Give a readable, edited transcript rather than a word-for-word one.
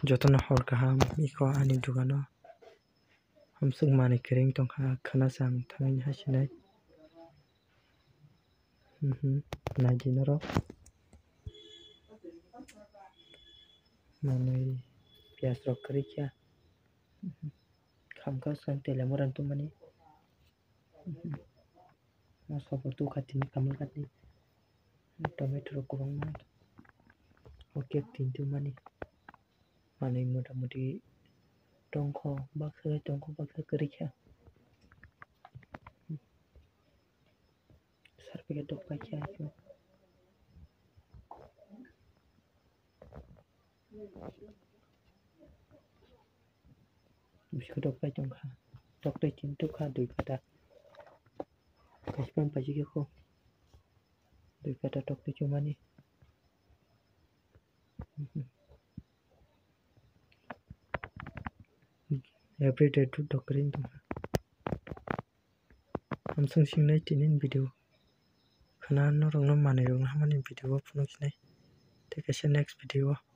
Jotona hor kaham iko ani dugano hamsung mani kering tongkha khanasang thangni hasinai naji norok manui pias rok kwrwi kha khamka sang tela moran tumani masobo tukha tini kamal katni tomato rok kwbangma oke tintumani manui motamuti tongkho baksa kwrwi kha sarpike dokpai kha bisko dokpai tongkha doktui tin tukha dui pata kaisipang paisi khe dui pata doktui chumani everyday tu dokring tongkha hamsung singnai tinin video khana norok no manui rok no hamani video o phunukhinai tei kaisa next video o.